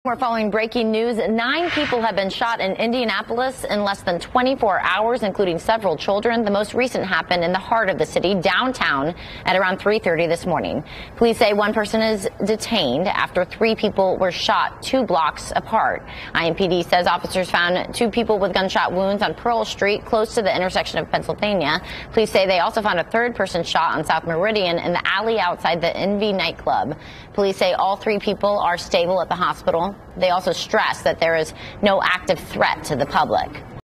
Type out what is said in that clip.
We're following breaking news. 9 people have been shot in Indianapolis in less than 24 hours, including several children. The most recent happened in the heart of the city, downtown, at around 3:30 this morning. Police say one person is detained after 3 people were shot 2 blocks apart. IMPD says officers found 2 people with gunshot wounds on Pearl Street, close to the intersection of Pennsylvania. Police say they also found a 3rd person shot on South Meridian in the alley outside the Envy nightclub. Police say all 3 people are stable at the hospital. They also stress that there is no active threat to the public.